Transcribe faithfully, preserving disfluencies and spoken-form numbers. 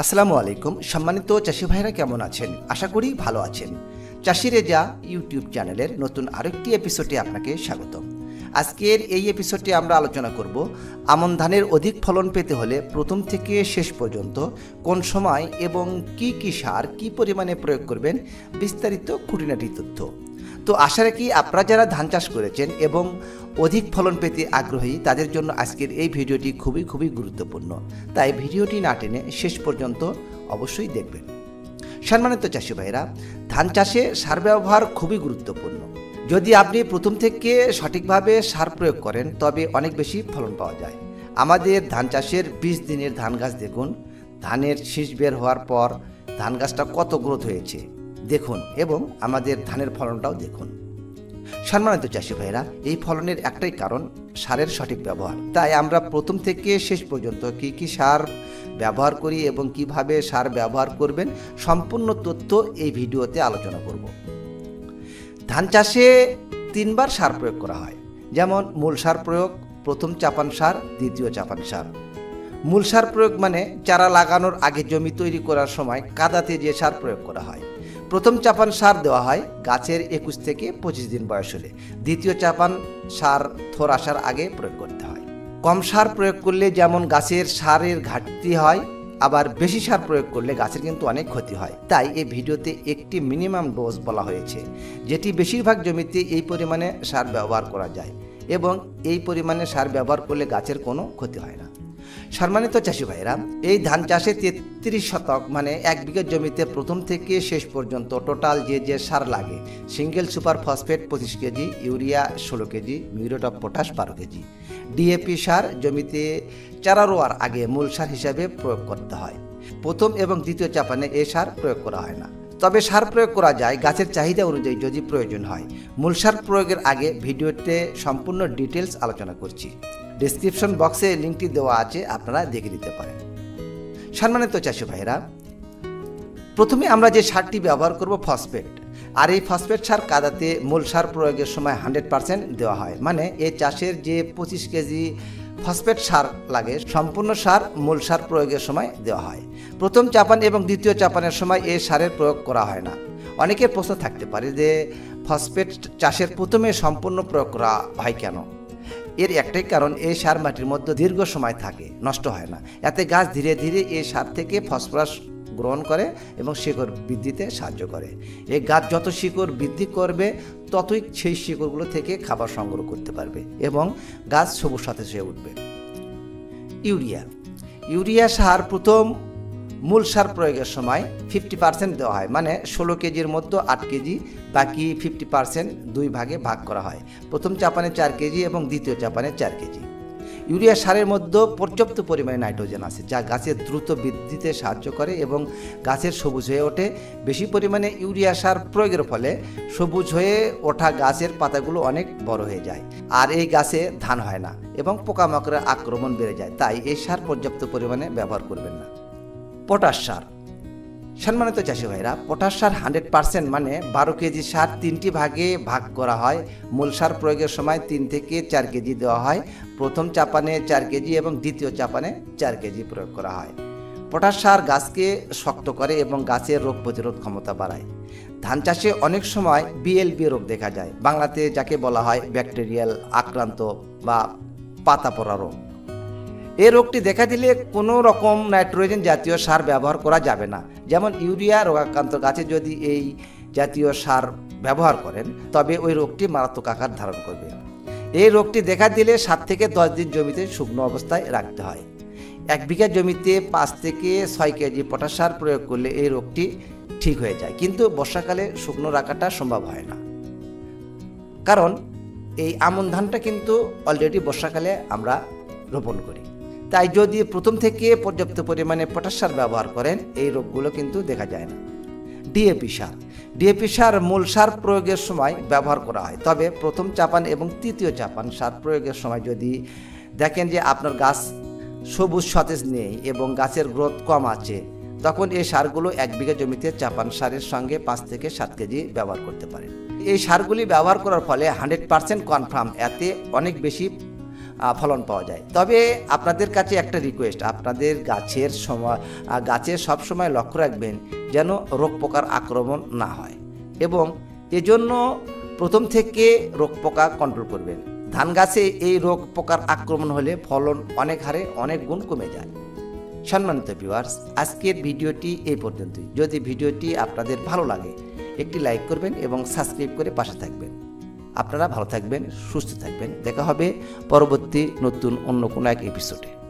আসসালামু আলাইকুম সম্মানিত চাষি ভাইরা কেমন আছেন? আশা করি ভালো আছেন। চাষি রেজা ইউটিউব চ্যানেলের নতুন আরেকটি এপিসোডে আপনাকে স্বাগতম। আজকের এই এপিসোডে আমরা আলোচনা করব আমন ধানের অধিক ফলন পেতে হলে প্রথম থেকে শেষ পর্যন্ত কোন সময় এবং কি কি সার কি পরিমাণে প্রয়োগ করবেন, বিস্তারিত খুঁটিনাটি তথ্য। তো আশা রাখি আপনারা যারা ধান চাষ করেছেন এবং অধিক ফলন পেতে আগ্রহী তাদের জন্য আজকের এই ভিডিওটি খুবই খুবই গুরুত্বপূর্ণ, তাই ভিডিওটি না টেনে শেষ পর্যন্ত অবশ্যই দেখবেন। সম্মানিত চাষি ভাইরা, ধান চাষে সার ব্যবহার খুবই গুরুত্বপূর্ণ। যদি আপনি প্রথম থেকে সঠিকভাবে সার প্রয়োগ করেন তবে অনেক বেশি ফলন পাওয়া যায়। আমাদের ধান চাষের বিশ দিনের ধান গাছ দেখুন, ধানের শীষ বের হওয়ার পর ধান গাছটা কত গ্রোথ হয়েছে দেখুন, এবং আমাদের ধানের ফলনটাও দেখুন। সম্মানিত চাষি ভাইরা, এই ফলনের একটাই কারণ সারের সঠিক ব্যবহার। তাই আমরা প্রথম থেকে শেষ পর্যন্ত কি কি সার ব্যবহার করি এবং কিভাবে সার ব্যবহার করবেন সম্পূর্ণ তথ্য এই ভিডিওতে আলোচনা করব। ধান চাষে তিনবার সার প্রয়োগ করা হয়, যেমন মূল সার প্রয়োগ, প্রথম চাপান সার, দ্বিতীয় চাপান সার। মূল সার প্রয়োগ মানে চারা লাগানোর আগে জমি তৈরি করার সময় কাদাতে যে সার প্রয়োগ করা হয়। প্রথম চাপান সার দেওয়া হয় গাছের একুশ থেকে পঁচিশ দিন বয়স হলে। দ্বিতীয় চাপান সার থোর আসার আগে প্রয়োগ করতে হয়। কম সার প্রয়োগ করলে যেমন গাছের সারের ঘাটতি হয়, আবার বেশি সার প্রয়োগ করলে গাছের কিন্তু অনেক ক্ষতি হয়। তাই এই ভিডিওতে একটি মিনিমাম ডোজ বলা হয়েছে, যেটি বেশিরভাগ জমিতে এই পরিমাণে সার ব্যবহার করা যায় এবং এই পরিমাণে সার ব্যবহার করলে গাছের কোনো ক্ষতি হয় না। সম্মানিত চাষি ভাইরা, এই ধান চাষে তেত্রিশ শতক মানে এক বিঘা জমিতে প্রথম থেকে শেষ পর্যন্ত টোটাল যে যে সার লাগে, সিঙ্গেল সুপার ফসফেট পঁচিশ কেজি, ইউরিয়া ষোলো কেজি, মিউরেট অফ পটাশ বারো কেজি, ডিএপি সার জমিতে চারা রোয়ার আগে মূল সার হিসাবে প্রয়োগ করতে হয়। প্রথম এবং দ্বিতীয় চাপানে এই সার প্রয়োগ করা হয় না, তবে সার প্রয়োগ করা যায় গাছের চাহিদা অনুযায়ী যদি প্রয়োজন হয়। মূল সার প্রয়োগের আগে ভিডিওতে সম্পূর্ণ ডিটেলস আলোচনা করছি। ডেসক্রিপশন বক্সে লিঙ্কটি দেওয়া আছে, আপনারা দেখে নিতে পারেন। সম্মানিত চাষি ভাইরা, প্রথমে আমরা যে সারটি ব্যবহার করব ফসফেট, আর এই ফসফেট সার কাদাতে মূল সার প্রয়োগের সময় হান্ড্রেড পার্সেন্ট দেওয়া হয়। মানে এই চাষের যে পঁচিশ কেজি ফসফেট সার লাগে সম্পূর্ণ সার মূল সার প্রয়োগের সময় দেওয়া হয়। প্রথম চাপান এবং দ্বিতীয় চাপানের সময় এই সারের প্রয়োগ করা হয় না। অনেকের প্রশ্ন থাকতে পারে যে ফসফেট চাষের প্রথমে সম্পূর্ণ প্রয়োগ করা হয় কেন? এর একটাই কারণ, এই সার মাটির মধ্যে দীর্ঘ সময় থাকে, নষ্ট হয় না। এতে গাছ ধীরে ধীরে এই সার থেকে ফসফরাস গ্রহণ করে এবং শিকড় বৃদ্ধিতে সাহায্য করে। এই গাছ যত শিকড় বৃদ্ধি করবে ততই সেই শিকড়গুলো থেকে খাবার সংগ্রহ করতে পারবে এবং গাছ সবুজ সতেজ হয়ে উঠবে। ইউরিয়া ইউরিয়া সার প্রথম মূল সার প্রয়োগের সময় ফিফটি পার্সেন্ট দেওয়া হয়, মানে ষোলো কেজির মধ্যে আট কেজি, বাকি ফিফটি পার্সেন্ট দুই ভাগে ভাগ করা হয়। প্রথম চাপানে চার কেজি এবং দ্বিতীয় চাপানে চার কেজি। ইউরিয়া সারের মধ্যে পর্যাপ্ত পরিমাণে নাইট্রোজেন আছে, যা গাছের দ্রুত বৃদ্ধিতে সাহায্য করে এবং গাছের সবুজ হয়ে ওঠে। বেশি পরিমাণে ইউরিয়া সার প্রয়োগের ফলে সবুজ হয়ে ওঠা গাছের পাতাগুলো অনেক বড় হয়ে যায়, আর এই গাছে ধান হয় না এবং পোকামাকড়ের আক্রমণ বেড়ে যায়। তাই এই সার পর্যাপ্ত পরিমাণে ব্যবহার করবেন না। পটাশ সার। সম্মানিত চাষি ভাইরা, পটাশ সার হান্ড্রেড পার্সেন্ট মানে বারো কেজি সার তিনটি ভাগে ভাগ করা হয়। মূল সার প্রয়োগের সময় তিন থেকে চার কেজি দেওয়া হয়। প্রথম চাপানে চার কেজি এবং দ্বিতীয় চাপানে চার কেজি প্রয়োগ করা হয়। পটাশ সার গাছকে শক্ত করে এবং গাছের রোগ প্রতিরোধ ক্ষমতা বাড়ায়। ধান চাষে অনেক সময় বিএলবি রোগ দেখা যায়, বাংলাতে যাকে বলা হয় ব্যাকটেরিয়াল আক্রান্ত বা পাতা পড়া রোগ। এই রোগটি দেখা দিলে কোনো রকম নাইট্রোজেন জাতীয় সার ব্যবহার করা যাবে না। যেমন ইউরিয়া রোগাক্রান্ত গাছে যদি এই জাতীয় সার ব্যবহার করেন তবে ওই রোগটি মারাত্মক আকার ধারণ করবে। এই রোগটি দেখা দিলে সাত থেকে দশ দিন জমিতে শুকনো অবস্থায় রাখতে হয়। এক বিঘা জমিতে পাঁচ থেকে ছয় কেজি পটাশ সার প্রয়োগ করলে এই রোগটি ঠিক হয়ে যায়, কিন্তু বর্ষাকালে শুকনো রাখাটা সম্ভব হয় না, কারণ এই আমন ধানটা কিন্তু অলরেডি বর্ষাকালে আমরা রোপণ করি। তাই যদি প্রথম থেকে পর্যাপ্ত পরিমাণে পটাশ সার ব্যবহার করেন এই রোগগুলো কিন্তু দেখা যায় না। ডিএপি সার ডিএপি সার মূল সার প্রয়োগের সময় ব্যবহার করা হয়, তবে প্রথম চাপান এবং তৃতীয় চাপান সার প্রয়োগের সময় যদি দেখেন যে আপনার গাছ সবুজ সতেজ নেই এবং গাছের গ্রোথ কম আছে, তখন এই সারগুলো এক বিঘা জমিতে চাপান সারের সঙ্গে পাঁচ থেকে সাত কেজি ব্যবহার করতে পারেন। এই সারগুলি ব্যবহার করার ফলে হান্ড্রেড পার্সেন্ট কনফার্ম এতে অনেক বেশি ফলন পাওয়া যায়। তবে আপনাদের কাছে একটা রিকোয়েস্ট, আপনাদের গাছের সময় গাছের সব সময় লক্ষ্য রাখবেন যেন রোগ পোকার আক্রমণ না হয়, এবং এজন্য প্রথম থেকে রোগ পোকা কন্ট্রোল করবেন। ধান গাছে এই রোগ পোকার আক্রমণ হলে ফলন অনেক হারে অনেক গুণ কমে যায়। সম্মানিত ভিউয়ার্স, আজকের ভিডিওটি এই পর্যন্তই। যদি ভিডিওটি আপনাদের ভালো লাগে একটি লাইক করবেন এবং সাবস্ক্রাইব করে পাশে থাকবেন। আপনারা ভালো থাকবেন, সুস্থ থাকবেন। দেখা হবে পরবর্তী নতুন অন্য কোনো এক এপিসোডে।